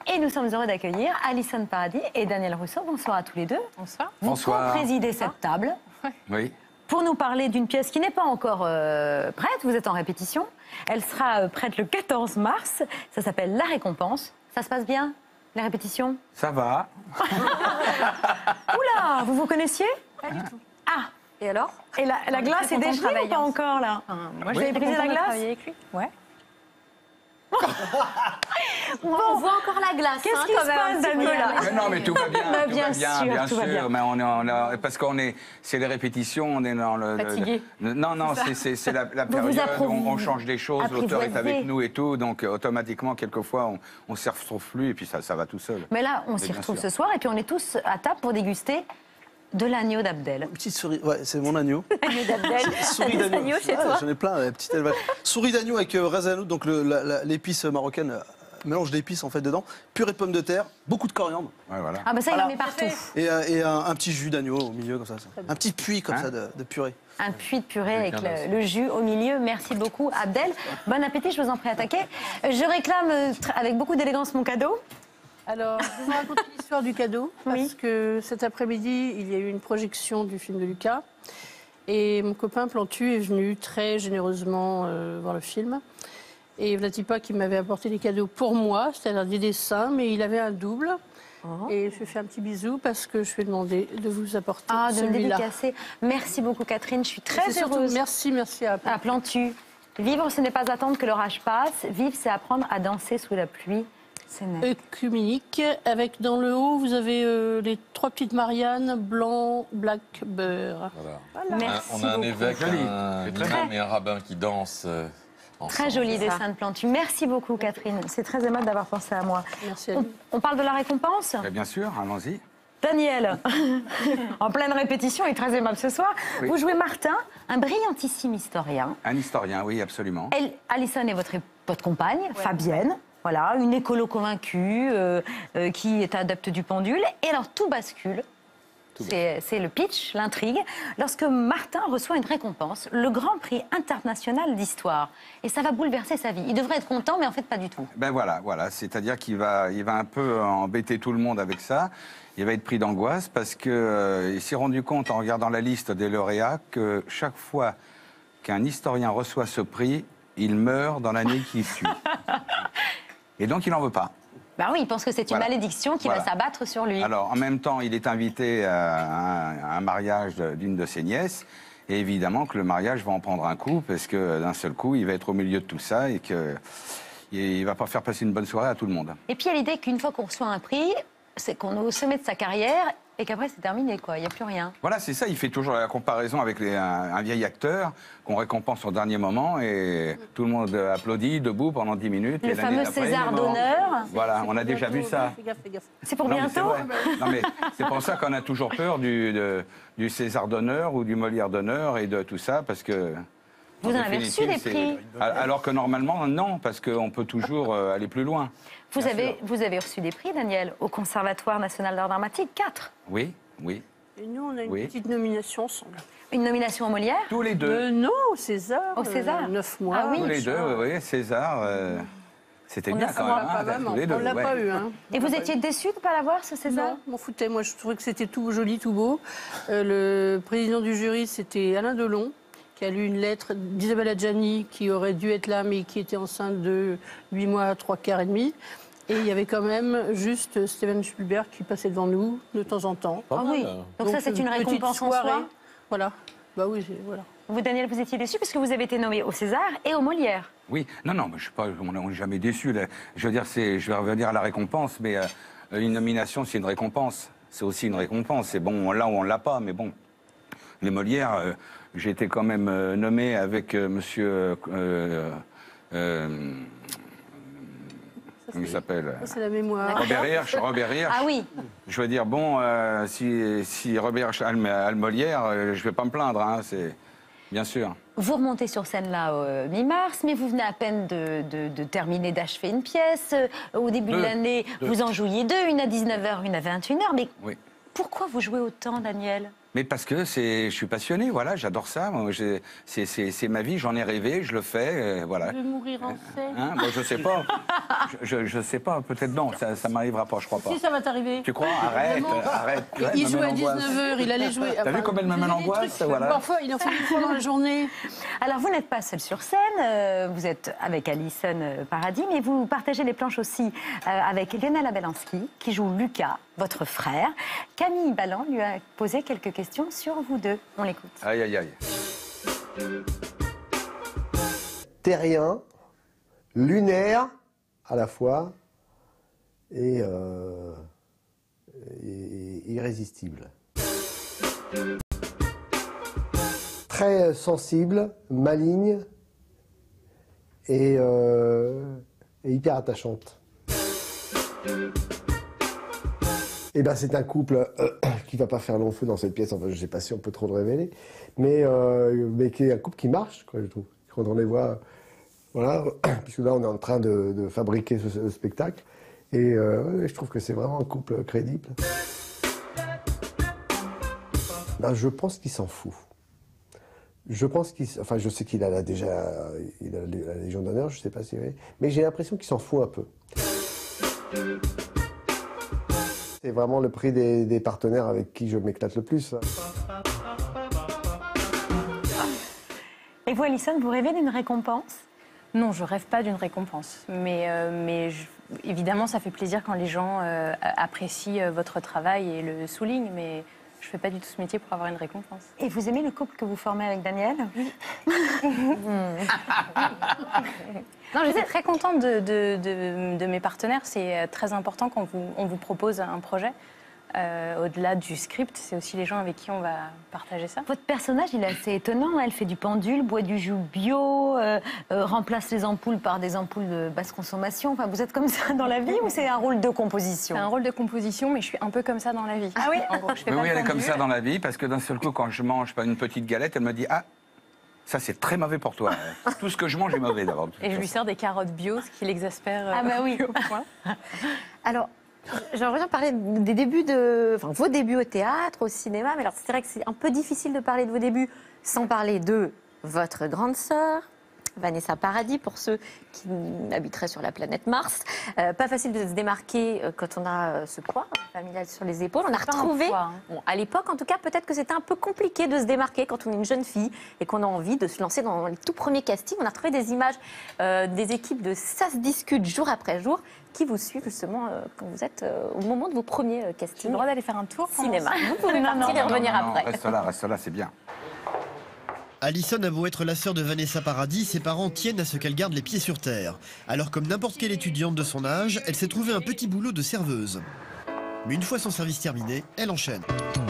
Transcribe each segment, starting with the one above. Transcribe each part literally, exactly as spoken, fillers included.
Et nous sommes heureux d'accueillir Alison Paradis et Daniel Rousseau. Bonsoir à tous les deux. Bonsoir. Vous co-présidez cette table. Oui. Pour nous parler d'une pièce qui n'est pas encore euh, prête. Vous êtes en répétition. Elle sera euh, prête le quatorze mars. Ça s'appelle La Récompense. Ça se passe bien, les répétitions? Ça va. Oula, vous vous connaissiez? Pas du tout. Ah. Et alors? Et la, la glace est dégelée ou pas encore là? Moi, Vous avez brisé la glace? avec lui. Ouais. Bon. On voit encore la glace. Qu'est-ce hein, qui quand se même, passe, un petit peu, Daniel? là. Mais non, mais tout va bien. Bah, tout bien va bien, sûr, bien tout va sûr. bien. Mais on est, on a- parce qu'on est, c'est les répétitions, on est dans le. le- Fatigué. le- non, non, c'est- c'est c'est la, la Vous vous période où approuve- on, on change des choses. L'auteur est apprivoisez. avec nous et tout, donc euh, automatiquement, quelquefois, on, on s'y retrouve plus et puis ça, ça va tout seul. Mais là, on Mais s'y bien retrouve sûr. ce soir et puis on est tous à table pour déguster de l'agneau d'Abdel. Petite souris, ouais, c'est mon agneau. L'agneau d'Abdel. Souris T'as des d'agneau. agneaux chez Ah, toi? J'en ai plein, euh, petite élevage. Souris d'agneau avec euh, rasanout, donc le- la- la- l'épice marocaine, euh, mélange d'épices en fait dedans. Purée de pommes de terre, beaucoup de coriandre. Ouais, voilà. Ah bah ça, il en Voilà. met partout. Et, euh, et un, un petit jus d'agneau au milieu, comme ça. ça. Un petit puits comme Hein ça de, de purée. Un puits de purée avec le, le jus au milieu. Merci beaucoup, Abdel. Bon appétit, je vous en prie, attaquer. Euh, Je réclame euh, tr- avec beaucoup d'élégance mon cadeau. Alors, je vais vous raconter l'histoire du cadeau, parce Oui. que cet après-midi, il y a eu une projection du film de Lucas. Et mon copain Plantu est venu très généreusement euh, voir le film. Et Vlatipa qui m'avait apporté des cadeaux pour moi, c'est-à-dire des dessins, mais il avait un double. Et je lui fais un petit bisou parce que je lui ai demandé de vous apporter Ah, de me celui-là. dédicacer. Merci beaucoup, Catherine. Je suis C'est très surtout heureuse. merci, merci à À Plantu. Vivre, ce n'est pas attendre que l'orage passe. Vivre, c'est apprendre à danser sous la pluie. C'est net. Œcuménique. Avec dans le haut, vous avez euh, les trois petites Mariannes, blanc, black, beurre. Voilà. Merci on a un beaucoup. évêque, Joli. un C'est très imam et un rabbin qui dansent euh, ensemble. Très joli dessin de Plantu. Merci beaucoup, Catherine. C'est très aimable d'avoir pensé à moi. Merci à On, vous. on parle de la récompense? Mais bien sûr, allons-y. Daniel, en pleine répétition et très aimable ce soir, Oui. vous jouez Martin, un brillantissime historien. Un historien, oui, absolument. Elle, Alison est votre, votre compagne, Fabienne. Voilà, une écolo convaincue euh, euh, qui est adepte du pendule. Et alors, tout bascule. C'est c'est le pitch, l'intrigue, lorsque Martin reçoit une récompense, le Grand Prix international d'histoire. Et ça va bouleverser sa vie. Il devrait être content, mais en fait, pas du tout. Ben voilà, voilà. C'est-à-dire qu'il va, il va un peu embêter tout le monde avec ça. Il va être pris d'angoisse parce qu'il euh, il s'est rendu compte en regardant la liste des lauréats que chaque fois qu'un historien reçoit ce prix, il meurt dans l'année qui suit. Et donc il n'en veut pas. Bah oui, il pense que c'est une Voilà. malédiction qui Voilà. va s'abattre sur lui. Alors en même temps, il est invité à un, à un mariage de- d'une de ses nièces. Et évidemment que le mariage va en prendre un coup parce que d'un seul coup, il va être au milieu de tout ça et que il va pas faire passer une bonne soirée à tout le monde. Et puis, il y a l'idée qu'une fois qu'on reçoit un prix, c'est qu'on est au sommet de sa carrière et qu'après, c'est terminé, quoi. Il n'y a plus rien. Voilà, c'est ça. Il fait toujours la comparaison avec les- un, un vieil acteur qu'on récompense au dernier moment et tout le monde applaudit debout pendant dix minutes. Le et l'année fameux d'après, César il est mort. d'honneur. Voilà, on a déjà vu ça. Fais gaffe, fais gaffe. C'est pour Non, mais c'est bientôt. vrai. Non, mais c'est pour ça qu'on a toujours peur du, de- du César d'honneur ou du Molière d'honneur et de tout ça, parce que... Vous en avez définitive, reçu des c'est- prix. Alors que normalement, non, parce qu'on peut toujours euh, aller plus loin. Vous Bien avez, sûr. vous avez reçu des prix, Daniel, au Conservatoire national d'art dramatique, quatre. Oui, oui. Et nous, on a une Oui. petite nomination ensemble. Une nomination au Molière. Tous les deux. Euh, non, au César. Au César. euh, neuf mois. Ah oui. Tous les machin. deux, oui, oui, César. euh, C'était On bien l'a quand pas, même. pas hein, vraiment. tous les deux, On l'a ouais. pas eu. Hein. Et vous étiez déçu de ne pas l'avoir, ce César? Non, m'en foutais. Moi, je trouvais que c'était tout joli, tout beau. Euh, le président du jury, c'était Alain Delon, qui a lu une lettre d'Isabelle Adjani, qui aurait dû être là, mais qui était enceinte de huit mois, trois quarts et demi. Et il y avait quand même juste Steven Spielberg qui passait devant nous de temps en temps. Ah oui. Donc, ça, c'est une petite récompense en soirée. soi. Voilà. Bah oui, c'est- voilà. Vous, Daniel, vous étiez déçu parce que vous avez été nommé au César et au Molière. Oui, non, non, mais je suis pas, on n'est jamais déçu. là. Je veux dire, c'est, je vais revenir à la récompense, mais euh, une nomination, c'est une récompense. C'est aussi une récompense. C'est bon, là où on l'a pas, mais bon. Les Molières, euh, j'ai été quand même euh, nommé avec euh, Monsieur. Euh, euh, comment il s'appelle Ça, c'est la mémoire. Robert Hirsch. Robert Hirsch. Ah oui. Je veux dire, bon, euh, si, si Robert Hirsch a le, a le Molière, euh, je vais pas me plaindre, hein, c'est bien sûr. Vous remontez sur scène là euh, mi-mars, mais vous venez à peine de, de- de terminer d'achever une pièce. Euh, Au début de Deux. l'année, Deux. vous en jouiez deux, une à dix-neuf heures, une à vingt et une heures. Mais Oui. pourquoi vous jouez autant, Daniel? Mais parce que c'est, je suis passionné, voilà, j'adore ça. Moi, j'ai- c'est, c'est, c'est ma vie, j'en ai rêvé, je le fais, euh, voilà. Je vais mourir en scène. Hein, moi, je sais pas. Je, je, je sais pas, peut-être non, ça, ça m'arrivera pas, je crois pas. Si, ça va t'arriver. Tu crois? Arrête, Évidemment. arrête. Ouais, Il me jouait met à l'angoisse. dix-neuf heures, il allait jouer. T'as vu comme elle me met l'angoisse, voilà. Parfois, il en fait une fois dans la journée. Alors, vous n'êtes pas seul sur scène, euh, vous êtes avec Alison euh, Paradis, mais vous partagez les planches aussi euh, avec Lionel Abelansky, qui joue Lucas, votre frère. Camille Balland lui a posé quelques questions sur vous deux. On l'écoute. Aïe, aïe, aïe. Terrien, lunaire à la fois et, euh, et irrésistible. Très sensible, maligne et, euh, et hyper attachante. Eh ben, c'est un couple euh, qui va pas faire long feu dans cette pièce, enfin je sais pas si on peut trop le révéler, mais, euh, mais qui est un couple qui marche, quoi, je trouve. Quand on les voit, voilà, puisque là on est en train de, de fabriquer ce, ce spectacle, et euh, je trouve que c'est vraiment un couple crédible. Ben, je pense qu'il s'en fout. Je pense qu'il, enfin je sais qu'il a la, déjà il a la Légion d'honneur, je sais pas si, mais j'ai l'impression qu'il s'en fout un peu. C'est vraiment le prix des, des partenaires avec qui je m'éclate le plus. Et vous, Alison, vous rêvez d'une récompense? Non, je rêve pas d'une récompense. Mais, euh, mais je- évidemment, ça fait plaisir quand les gens euh, apprécient euh, votre travail et le soulignent. Mais je fais pas du tout ce métier pour avoir une récompense. Et vous aimez le couple que vous formez avec Daniel? Non, j'étais très contente de, de, de- de mes partenaires. C'est très important quand vous, on vous propose un projet. Euh, au-delà du script, c'est aussi les gens avec qui on va partager ça. Votre personnage, il est assez étonnant. Elle fait du pendule, boit du jus bio, euh, euh, remplace les ampoules par des ampoules de basse consommation. Enfin, vous êtes comme ça dans la vie ou c'est un rôle de composition? C'est un rôle de composition, mais je suis un peu comme ça dans la vie. Ah oui? En gros, je fais Oui, pas oui, de elle est comme pendule. ça dans la vie, parce que d'un seul coup, quand je mange pas une petite galette, elle me dit ah. Ça, c'est très mauvais pour toi. Tout ce que je mange est mauvais d'abord. Et je lui sers des carottes bio, ce qui l'exaspère. euh, Ah bah oui. au point. Alors, j'aimerais bien parler des débuts de, enfin, vos débuts au théâtre, au cinéma. Mais alors, c'est vrai que c'est un peu difficile de parler de vos débuts sans parler de votre grande sœur, Vanessa Paradis, pour ceux qui habiteraient sur la planète Mars. Euh, pas facile de se démarquer euh, quand on a euh, ce poids familial sur les épaules. On a Pas un retrouvé, poids, hein. bon, à l'époque en tout cas, peut-être que c'était un peu compliqué de se démarquer quand on est une jeune fille et qu'on a envie de se lancer dans les tout premiers castings. On a retrouvé des images euh, des équipes de Ça se discute jour après jour qui vous suivent justement euh, quand vous êtes euh, au moment de vos premiers euh, J'ai castings le droit d'aller faire un tour pendant cinéma. ça Vous pouvez Non, non, partir et non, revenir Non, non, après. reste là, reste là, c'est bien. Alison a beau être la sœur de Vanessa Paradis, ses parents tiennent à ce qu'elle garde les pieds sur terre. Alors comme n'importe quelle étudiante de son âge, elle s'est trouvée un petit boulot de serveuse. Mais une fois son service terminé, elle enchaîne.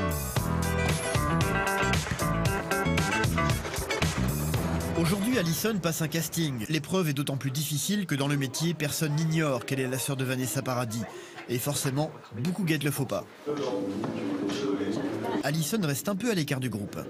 Aujourd'hui, Alison passe un casting. L'épreuve est d'autant plus difficile que dans le métier, personne n'ignore qu'elle est la sœur de Vanessa Paradis. Et forcément, beaucoup guettent le faux pas. Alison reste un peu à l'écart du groupe.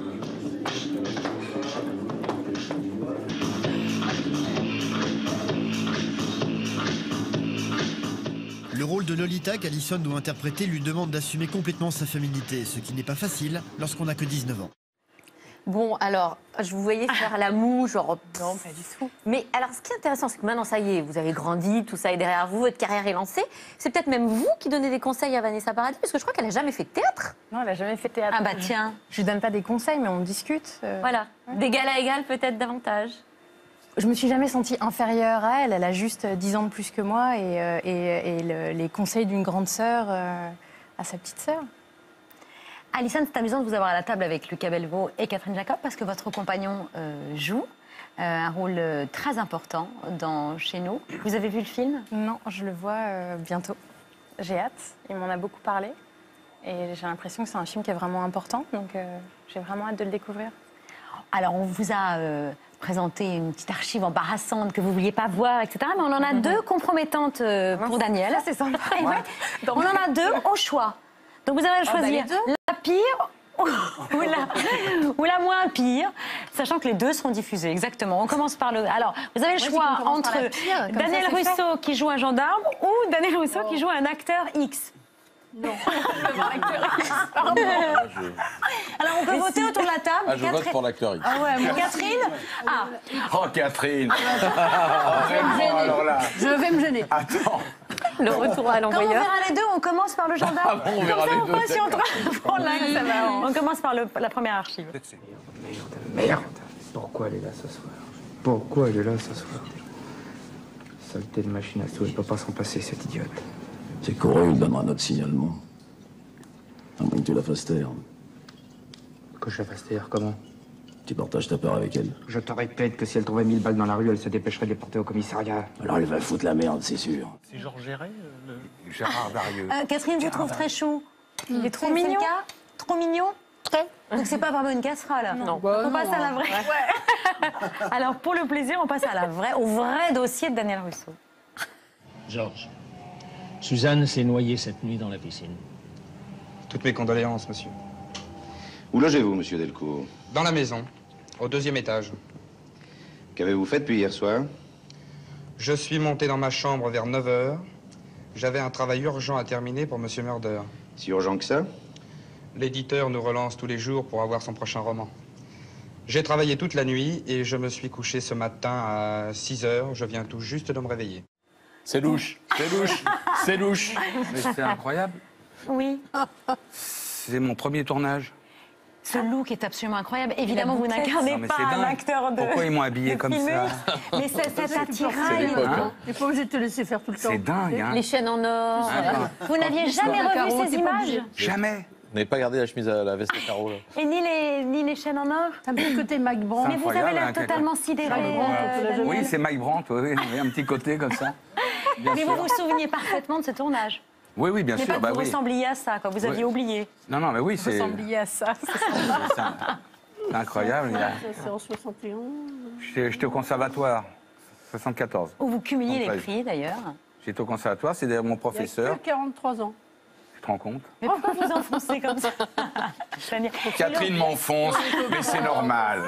Le rôle de Lolita qu'Alison doit interpréter lui demande d'assumer complètement sa féminité, ce qui n'est pas facile lorsqu'on n'a que dix-neuf ans. Bon, alors, je vous voyais faire la moue, genre... Non, pas du tout. Mais alors, ce qui est intéressant, c'est que maintenant, ça y est, vous avez grandi, tout ça est derrière vous, votre carrière est lancée. C'est peut-être même vous qui donnez des conseils à Vanessa Paradis, parce que je crois qu'elle n'a jamais fait de théâtre. Non, elle n'a jamais fait théâtre. Ah bah tiens. Je lui donne pas des conseils, mais on discute. euh. Voilà, d'égal à égal, peut-être davantage. Je me suis jamais sentie inférieure à elle. Elle a juste dix ans de plus que moi et, euh, et, et le- les conseils d'une grande sœur euh, à sa petite sœur. Alison, c'est amusant de vous avoir à la table avec Lucas Belvaux et Catherine Jacob parce que votre compagnon euh, joue euh, un rôle euh, très important dans Chez nous. Vous avez vu le film? Non, je le vois euh, bientôt. J'ai hâte. Il m'en a beaucoup parlé. Et j'ai l'impression que c'est un film qui est vraiment important. Donc euh, j'ai vraiment hâte de le découvrir. Alors, on vous a euh, présenté une petite archive embarrassante que vous ne vouliez pas voir, et cetera. Mais on en a deux compromettantes euh, pour Daniel. Ça, c'est sympa. Et ouais, on en a deux au choix. Donc, vous avez à bah, choisir les deux. la pire ou, ou la, ou la moins pire, sachant que les deux seront diffusés. Exactement. On commence par le... Alors, vous avez le Moi, je dis choix qu'on commence entre par la pire, comme Daniel ça, c'est fait. Russo qui joue un gendarme ou Daniel Russo qui joue un acteur X. Non. Alors, on peut voter autour de la table. Ah, je vote Catherine- pour l'acteur X. Ah ouais, moi, Catherine Ah, Oh, Catherine Ah, vraiment, alors là. Je vais me gêner. Attends. Le retour à quand on l'envoyeur. verra les deux, on commence par le gendarme. Ah bon, on verra Comme ça, les on deux, passe sur d'accord. le tra- là, ça va. On commence par le- la première archive. Merde. Pourquoi elle est là ce soir? Pourquoi elle est là ce soir? Saleté de machine à sous, elle peut pas s'en passer, cette idiote. C'est qu'Aurore lui donnera notre signalement. À moins que tu la fasses taire. Que je la fasse taire, comment? Tu partages ta part avec elle. Je te répète que si elle trouvait mille balles dans la rue, elle se dépêcherait de les porter au commissariat. Alors elle va foutre la merde, c'est sûr. C'est Georges Géret, le... Gérard Darieux. Euh, Catherine vous trouve très chou. Il est trop C'est- c'est le mignon. cas Trop mignon Très. Donc c'est pas vraiment une casserole. Non. Bah, on non, passe à la hein. vraie. Alors pour le plaisir, on passe à la vraie, au vrai dossier de Daniel Russo. Georges, Suzanne s'est noyée cette nuit dans la piscine. Toutes mes condoléances, monsieur. Où logez-vous, monsieur Delcourt? Dans la maison, au deuxième étage. Qu'avez-vous fait depuis hier soir? Je suis monté dans ma chambre vers neuf heures. J'avais un travail urgent à terminer pour monsieur Murder. Si urgent que ça? L'éditeur nous relance tous les jours pour avoir son prochain roman. J'ai travaillé toute la nuit et je me suis couché ce matin à six heures. Je viens tout juste de me réveiller. C'est louche, c'est louche, c'est louche. Mais c'est incroyable. Oui. C'est mon premier tournage. Ce look est absolument incroyable. Évidemment, vous bouclette. n'incarnez Non, mais pas c'est un dingue. acteur de. Pourquoi ils m'ont habillé comme filmé. ça? Mais ça- cet C'est attirail. l'époque, hein. hein. T'es pas obligé de te laisser faire tout le temps. C'est dingue, hein? Les chaînes en or. Ah, Vous n'aviez jamais Le revu carreau, ces t'es pas images obligé. Jamais. Vous n'avez pas gardé la chemise à la veste à carreaux, là? Et ni les, ni les chaînes en or. T'as un petit côté Mike Brandt. Mais vous avez incroyable, l'air hein, totalement sidéré. Mike Brandt, euh, on peut la Daniel. Oui, c'est Mike Brandt, oui, oui, oui, un petit côté comme ça. Bien Mais sûr. vous vous souveniez parfaitement de ce tournage. Oui, oui, bien Mais sûr, pas que bah vous oui. ressembliez à ça, quoi. Vous aviez Oui. oublié. Non, non, mais oui, Vous c'est ressembliez à ça. c'est un- c'est incroyable. il y a- C'est en soixante et onze. J'étais j'étais au conservatoire, soixante-quatorze. Où vous cumuliez les Treize. prix, d'ailleurs. J'étais au conservatoire, c'est d'ailleurs mon Il y professeur. a que quarante-trois ans. Tu te rends compte? Mais pourquoi vous enfoncez comme ça Daniel. Catherine m'enfonce, mais c'est normal.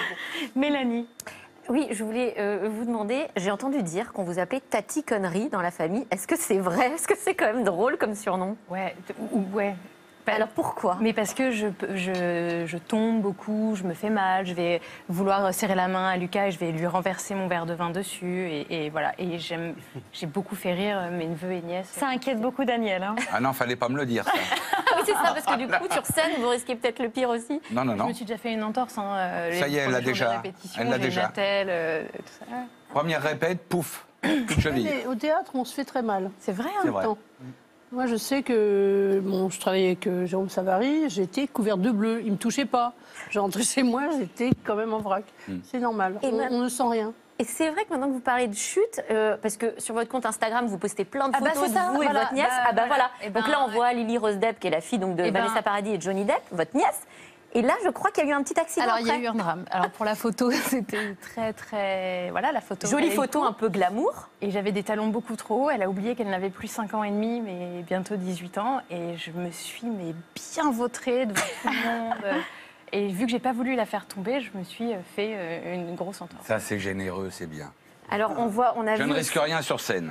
Mélanie. Oui, je voulais euh, vous demander, j'ai entendu dire qu'on vous appelait Tati Connerie dans la famille. Est-ce que c'est vrai? Est-ce que c'est quand même drôle comme surnom? Ouais, t- ou- ouais. Pas- Alors pourquoi? Mais parce que je, je, je tombe beaucoup, je me fais mal, je vais vouloir serrer la main à Lucas et je vais lui renverser mon verre de vin dessus. Et, et voilà. Et j'aime, j'ai beaucoup fait rire mes neveux et nièces. Ça inquiète beaucoup Daniel. Hein. Ah non, fallait pas me le dire, ça. Ah oui, c'est ça, parce que du coup, sur scène, vous risquez peut-être le pire aussi. Non, non, Je non. me suis déjà fait une entorse. Hein, euh, Ça les y est, elle l'a premiers jours de déjà. répétition, Elle l'a j'ai une déjà. attelle, euh, tout ça. Première répète, pouf, toute cheville. Mais au théâtre, on se fait très mal. C'est vrai, C'est hein. vrai. Attends. Moi, je sais que bon, je travaillais avec euh, Jérôme Savary, j'étais couverte de bleu. Il me touchait pas. Je rentrais chez moi, j'étais quand même en vrac. Hmm. C'est normal. Et On, même- on ne sent rien. Et c'est vrai que maintenant que vous parlez de chute, euh, parce que sur votre compte Instagram, vous postez plein de Ah bah, photos c'est de ça, vous et voilà. votre nièce. Bah, ah bah voilà. voilà. Eh Donc ben, là, on ouais. voit Lily Rose Depp, qui est la fille donc, de Eh ben- Vanessa Paradis et Johnny Depp, votre nièce. Et là, je crois qu'il y a eu un petit accident Alors, il y a après. eu un drame. Alors, pour la photo, c'était très, très... Voilà, la photo. Jolie valait le photo, coup. un peu glamour. Et j'avais des talons beaucoup trop hauts. Elle a oublié qu'elle n'avait plus cinq ans et demi, mais bientôt dix-huit ans. Et je me suis mais bien vautrée devant tout le monde. Et vu que j'ai pas voulu la faire tomber, je me suis fait euh, une grosse entorse. Ça, c'est généreux, c'est bien. Alors, on voit, on a Je vu ne aussi- risque rien sur scène.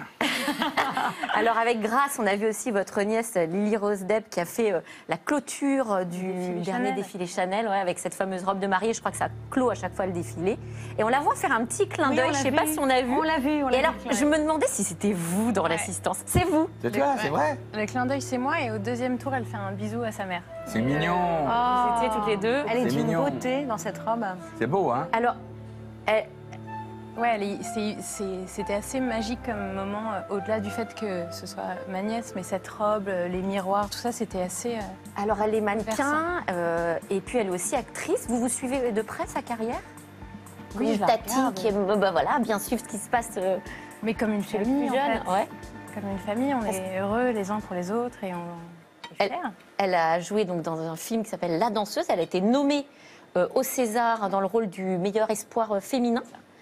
Alors avec Grâce, on a vu aussi votre nièce Lily Rose Depp qui a fait euh, la clôture du Défilé dernier Chanel. défilé Chanel, ouais, avec cette fameuse robe de mariée. Je crois que ça clôt à chaque fois le défilé. Et on la voit faire un petit clin Oui, d'œil. on Je l'a sais pas vu. si on a vu. On l'a vu, on Et l'a alors, vu. je me demandais si c'était vous dans Ouais. l'assistance. C'est vous. C'est toi, c'est vrai. Le clin d'œil, c'est moi. Et au deuxième tour, elle fait un bisou à sa mère. C'est mignon. Vous étiez toutes les deux. Elle est C'est d'une mignon. beauté dans cette robe. C'est beau, hein? Alors, elle- Ouais, elle est- c'est- c'est- c'était assez magique comme moment, euh, au-delà du fait que ce soit ma nièce, mais cette robe, euh, les miroirs, tout ça, c'était assez... euh, alors elle est mannequin Versant. euh, et puis elle est aussi actrice. Vous vous suivez de près sa carrière? Oui, Une je la Tati regarde. qui aime bah, voilà, bien suivre ce qui se passe euh, Mais comme une chez les famille, plus en jeunes. fait. Ouais. Comme une famille, on Parce- est heureux les uns pour les autres et on est Elle- fiers. Elle a joué donc dans un film qui s'appelle La Danseuse. Elle a été nommée euh, au César dans le rôle du meilleur espoir euh, féminin.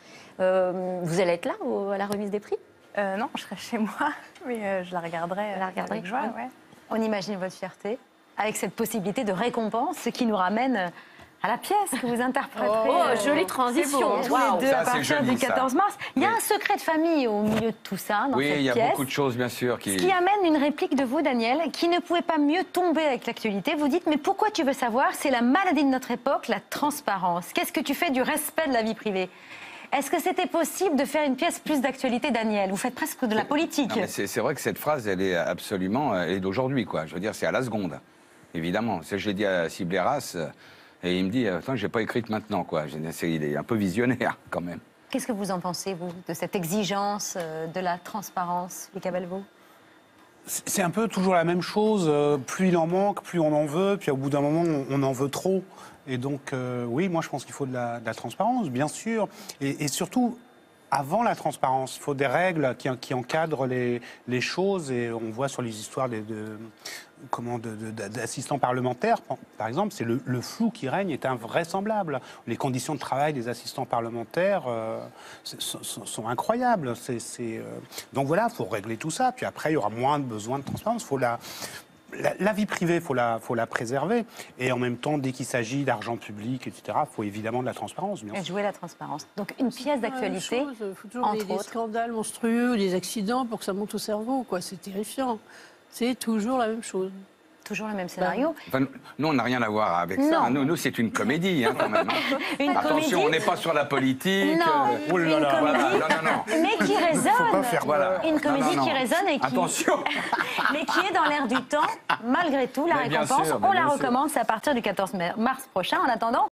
Euh, vous allez être là au- à la remise des prix? Euh, non, je serai chez moi, mais euh, je la regarderai Vous la regarderez, avec joie. oui. Ouais. On imagine votre fierté avec cette possibilité de récompense, ce qui nous ramène à la pièce que vous interpréterez. Oh, euh, jolie transition. tous Waouh. les deux Ça, à c'est partir joli, du ça. quatorze mars. Il y a Oui. un secret de famille au milieu de tout ça, dans Oui, cette il y a pièce. beaucoup de choses, bien sûr. Qui... Ce qui amène une réplique de vous, Daniel, qui ne pouvait pas mieux tomber avec l'actualité. Vous dites, mais pourquoi tu veux savoir? C'est la maladie de notre époque, la transparence. Qu'est-ce que tu fais du respect de la vie privée? Est-ce que c'était possible de faire une pièce plus d'actualité, Daniel? Vous faites presque de la politique. Non, mais C'est c'est vrai que cette phrase, elle est absolument, elle est d'aujourd'hui, quoi. Je veux dire, c'est à la seconde, évidemment. C'est- Je l'ai dit à Sibleras, euh, et il me dit, attends, j'ai pas écrite maintenant, quoi. Je- c'est- Il est un peu visionnaire, quand même. Qu'est-ce que vous en pensez, vous, de cette exigence euh, de la transparence, les Cabelleveau? C'est un peu toujours la même chose. euh, Plus il en manque, plus on en veut. Puis au bout d'un moment, on, on en veut trop. Et donc, euh, oui, moi, je pense qu'il faut de la, de la transparence, bien sûr. Et, et surtout, avant la transparence, il faut des règles qui, qui encadrent les, les choses. Et on voit sur les histoires des, de, comment, de, de, d'assistants parlementaires, par exemple, c'est le, le flou qui règne est invraisemblable. Les conditions de travail des assistants parlementaires euh, sont, sont, sont incroyables. C'est, c'est, euh... Donc voilà, il faut régler tout ça. Puis après, il y aura moins de besoin de transparence. Il faut la... La, la vie privée, il faut la, faut la préserver. Et en même temps, dès qu'il s'agit d'argent public, et cetera, il faut évidemment de la transparence, bien sûr. Jouer la transparence. Donc une pièce d'actualité, Il faut toujours entre des, des autres. scandales monstrueux ou des accidents pour que ça monte au cerveau, quoi. C'est terrifiant. C'est toujours la même chose. Toujours le même scénario. Enfin, nous, on n'a rien à voir avec Non. ça. Nous, nous c'est une comédie, hein, quand même. hein. Une Attention, comédie. on n'est pas sur la politique. Non, euh, oh là une là, comédie, voilà. Non, non, non. mais qui résonne. Faut pas faire- voilà. Une Non, comédie non, non. qui résonne et qui, Attention. mais qui est dans l'air du temps, malgré tout, la Mais bien récompense. sûr, mais on la bien sûr. recommence à partir du quatorze mars prochain. En attendant,